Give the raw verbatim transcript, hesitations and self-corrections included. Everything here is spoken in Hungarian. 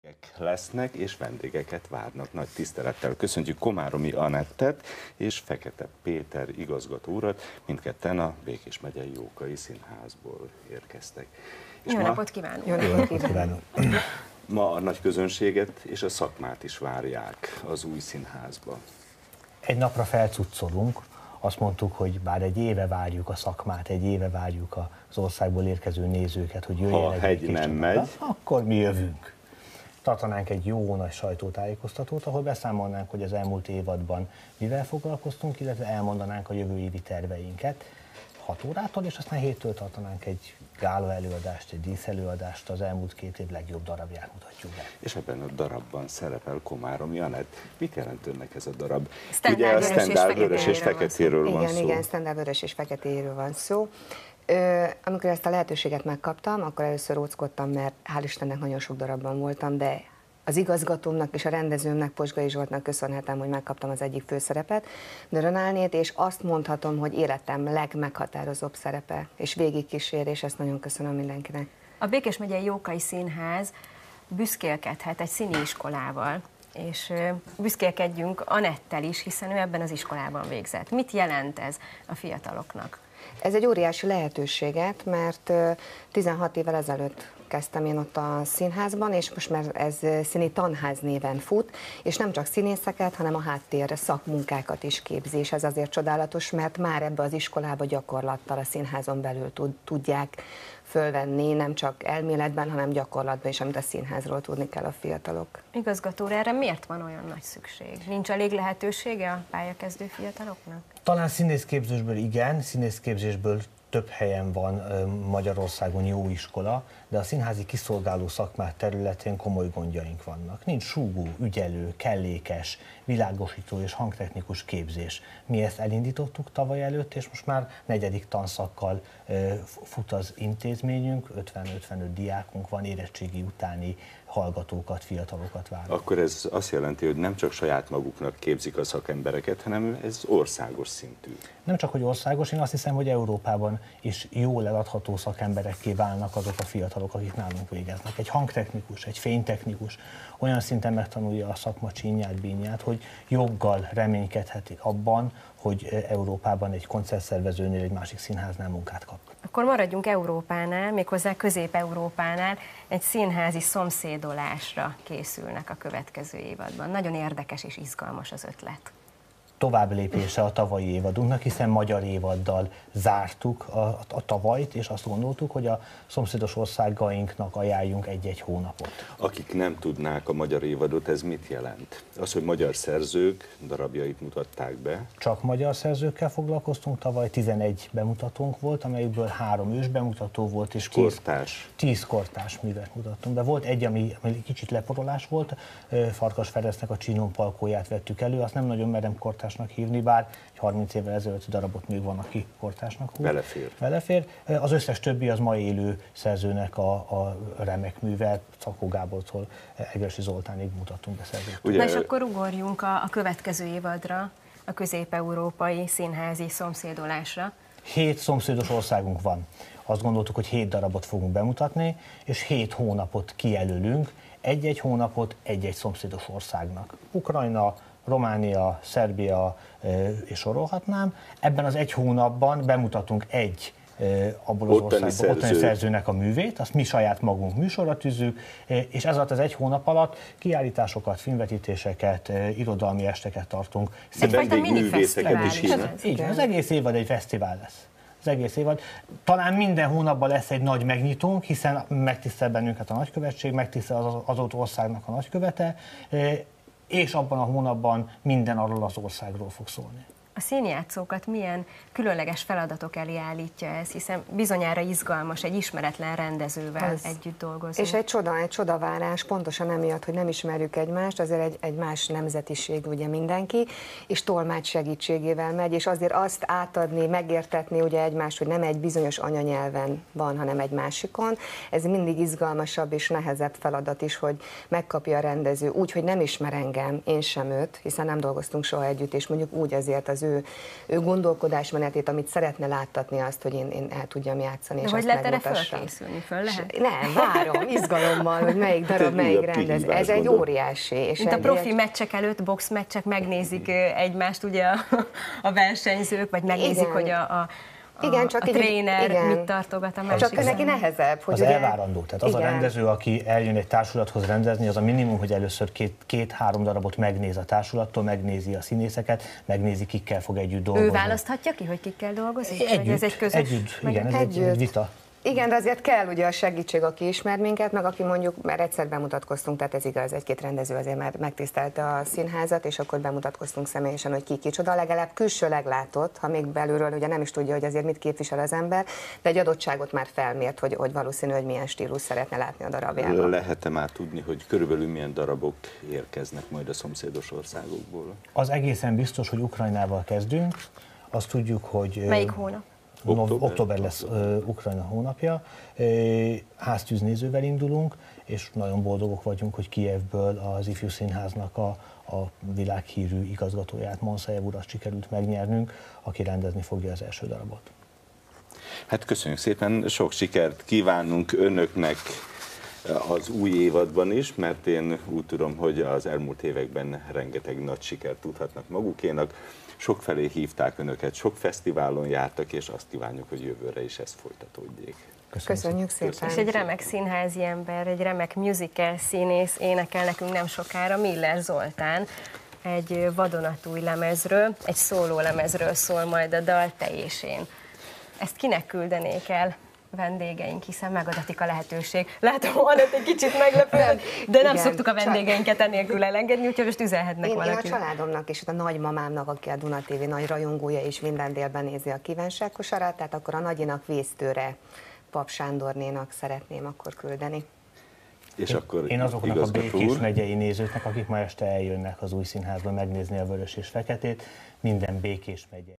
lesznek, és vendégeket várnak. Nagy tisztelettel köszöntjük Komáromi Anettet és Fekete Péter igazgató urat, mindketten a Békés megyei Jókai Színházból érkeztek. És Jó ma, napot kívánok! Jó napot kívánok! Ma a nagy közönséget és a szakmát is várják az új színházba. Egy napra felcuccolunk, azt mondtuk, hogy bár egy éve várjuk a szakmát, egy éve várjuk az országból érkező nézőket, hogy jöjjenek. Ha a hegy nem megy, akkor mi jövünk. Tartanánk egy jó nagy sajtótájékoztatót, ahol beszámolnánk, hogy az elmúlt évadban mivel foglalkoztunk, illetve elmondanánk a jövő évi terveinket hat órától, és aztán héttől tartanánk egy gála előadást, egy díszelőadást, az elmúlt két év legjobb darabját mutatjuk be. És ebben a darabban szerepel Komáromi Anett. Mit jelent önnek ez a darab? Standard Ugye a vörös standard és vörös és feketéről van igen, szó. Igen, standard vörös és feketéről van szó. Ö, amikor ezt a lehetőséget megkaptam, akkor először óckodtam, mert hál' Istennek nagyon sok darabban voltam, de az igazgatómnak és a rendezőmnek, Posgai Zsoltnak köszönhetem, hogy megkaptam az egyik főszerepet, Dörönálnét, és azt mondhatom, hogy életem legmeghatározóbb szerepe, és végigkísér, és ezt nagyon köszönöm mindenkinek. A Békés megyei Jókai Színház büszkélkedhet egy színiiskolával, és büszkélkedjünk Anettel is, hiszen ő ebben az iskolában végzett. Mit jelent ez a fiataloknak? Ez egy óriási lehetőséget, mert tizenhat évvel ezelőtt kezdtem én ott a színházban, és most már ez színi tanház néven fut, és nem csak színészeket, hanem a háttér szakmunkákat is képzi, és ez azért csodálatos, mert már ebbe az iskolába gyakorlattal a színházon belül tud, tudják fölvenni, nem csak elméletben, hanem gyakorlatban is, amit a színházról tudni kell a fiatalok. Igazgató, erre miért van olyan nagy szükség? Nincs elég lehetősége a pályakezdő fiataloknak? Talán színészképzésből igen, színészképzésből több helyen van Magyarországon jó iskola, de a színházi kiszolgáló szakmák területén komoly gondjaink vannak. Nincs súgó, ügyelő, kellékes, világosító és hangtechnikus képzés. Mi ezt elindítottuk tavaly előtt, és most már negyedik tanszakkal fut az intézményünk, ötven-ötvenöt diákunk van, érettségi utáni hallgatókat, fiatalokat várunk. Akkor ez azt jelenti, hogy nem csak saját maguknak képzik a szakembereket, hanem ez országos szintű. Nem csak, hogy országos, én azt hiszem, hogy Európában is jól eladható szakemberekké válnak azok a fiatalok, akik nálunk végeznek. Egy hangtechnikus, egy fénytechnikus olyan szinten megtanulja a szakma csínyát, bínyát, hogy joggal reménykedhet abban, hogy Európában egy koncertszervezőnél, egy másik színháznál munkát kap. Akkor maradjunk Európánál, méghozzá Közép-Európánál, egy színházi szomszédolásra készülnek a következő évadban. Nagyon érdekes és izgalmas az ötlet. Tovább lépése a tavalyi évadunknak, hiszen magyar évaddal zártuk a, a tavalyt, és azt gondoltuk, hogy a szomszédos országainknak ajánljunk egy-egy hónapot. Akik nem tudnák a magyar évadot, ez mit jelent? Az, hogy magyar szerzők darabjait mutatták be? Csak magyar szerzőkkel foglalkoztunk, tavaly tizenegy bemutatónk volt, amelyikből három ős bemutató volt, és kortárs. tíz kortárs művet mutattunk, de volt egy, ami, ami kicsit leporolás volt, Farkas Ferencnek a Csinon Palkóját vettük elő, azt nem nagyon merem kortárs hívni, bár egy harminc évvel ezelőtt darabot még van, aki kortársnak húz. Belefér. Belefér. Az összes többi az ma élő szerzőnek a, a remek műve, Szakó Gábortól Egersi Zoltánig mutatunk be szerzőt. Na és akkor ugorjunk a, a következő évadra, a közép-európai színházi szomszédolásra. Hét szomszédos országunk van. Azt gondoltuk, hogy hét darabot fogunk bemutatni, és hét hónapot kijelölünk, egy-egy hónapot egy-egy szomszédos országnak. Ukrajna, Románia, Szerbia, és sorolhatnám. Ebben az egy hónapban bemutatunk egy abból az ottani országban szerző. ottani szerzőnek a művét, azt mi saját magunk műsorra tűzzük, és ez alatt az egy hónap alatt kiállításokat, filmvetítéseket, irodalmi esteket tartunk. Egyfajta minifesztivál is hívnak. Igen, az egész évad egy fesztivál lesz. Az egész évad. Talán minden hónapban lesz egy nagy megnyitónk, hiszen megtisztel bennünket a nagykövetség, megtisztel az adott országnak a nagykövete, és abban a hónapban minden arról az országról fog szólni. A színjátszókat milyen különleges feladatok elé állítja ez, hiszen bizonyára izgalmas egy ismeretlen rendezővel ez. együtt dolgozni. És egy csoda, egy csodavárás, pontosan emiatt, hogy nem ismerjük egymást, azért egy, egy más nemzetiség ugye mindenki, és tolmács segítségével megy, és azért azt átadni, megértetni ugye egymást, hogy nem egy bizonyos anyanyelven van, hanem egy másikon, ez mindig izgalmasabb és nehezebb feladat is, hogy megkapja a rendező úgy, hogy nem ismer engem, én sem őt, hiszen nem dolgoztunk soha együtt, és mondjuk úgy azért az ő ő, ő gondolkodásmenetét, amit szeretne láttatni azt, hogy én, én el tudjam játszani. De és hogy azt lehet erre megmutassam. fölkészülni? Föl lehet? Nem, várom, izgalommal, hogy melyik darab, melyik rendez. Ez egy óriási. És Mint a egy profi egy... meccsek előtt, boxmeccsek megnézik egymást ugye a, a versenyzők, vagy megnézik, Igen. hogy a, a A, Igen, csak a így, tréner igen. mit tartogat a másik. Csak neki nehezebb. Hogy az ugye, elvárandó. Tehát az igen. a rendező, aki eljön egy társulathoz rendezni, az a minimum, hogy először két, két-három darabot megnéz a társulattól, megnézi a színészeket, megnézi, kikkel fog együtt dolgozni. Ő választhatja ki, hogy kikkel dolgozik? Együtt, Vagy ez egy közös? együtt, igen, ez egy, Együtt. egy vita. Igen, de azért kell ugye a segítség, aki ismer minket, meg aki mondjuk, mert egyszer bemutatkoztunk, tehát ez igaz, egy-két rendező azért már megtisztelte a színházat, és akkor bemutatkoztunk személyesen, hogy ki kicsoda, legalább külsőleg látott, ha még belülről ugye nem is tudja, hogy azért mit képvisel az ember, de egy adottságot már felmért, hogy, hogy valószínű, hogy milyen stílus szeretne látni a darabjában. Lehet-e már tudni, hogy körülbelül milyen darabok érkeznek majd a szomszédos országokból? Az egészen biztos, hogy Ukrajnával kezdünk, azt tudjuk, hogy... Melyik hónap? Október, október lesz uh, Ukrajna hónapja, uh, háztűznézővel indulunk, és nagyon boldogok vagyunk, hogy Kijevből az Ifjú Színháznak a, a világhírű igazgatóját, Monszajev urat sikerült megnyernünk, aki rendezni fogja az első darabot. Hát köszönjük szépen, sok sikert kívánunk önöknek az új évadban is, mert én úgy tudom, hogy az elmúlt években rengeteg nagy sikert tudhatnak magukénak. Sokfelé hívták önöket, sok fesztiválon jártak, és azt kívánjuk, hogy jövőre is ez folytatódjék. Köszönjük, Köszönjük szépen! Köszönjük. És egy remek színházi ember, egy remek musical színész énekel nekünk nem sokára, Miller Zoltán. Egy vadonatúj lemezről, egy szóló lemezről szól majd a dal, Te és én. Ezt kinek küldenék el? Vendégeink, hiszen megadatik a lehetőség. Látom, Anett egy kicsit meglepően, de nem Igen, szoktuk a vendégeinket enélkül elengedni, úgyhogy most üzenhetnek Én, én a valaki. családomnak és a nagymamámnak, aki a Duna té vé nagy rajongója, és minden délben nézi a kívánságkosarat, tehát akkor a nagyinak Vésztőre, Pap Sándornénak szeretném akkor küldeni. És akkor Én azoknak a igazgató Békés úr, megyei nézőknek, akik ma este eljönnek az új színházba megnézni a Vörös és Feketét, minden Békés megye